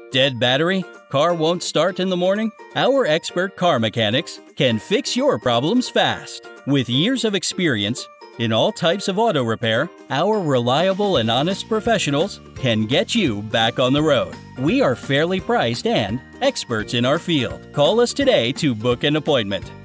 Dead battery? Car won't start in the morning? Our expert car mechanics can fix your problems fast. With years of experience in all types of auto repair, our reliable and honest professionals can get you back on the road. We are fairly priced and experts in our field. Call us today to book an appointment.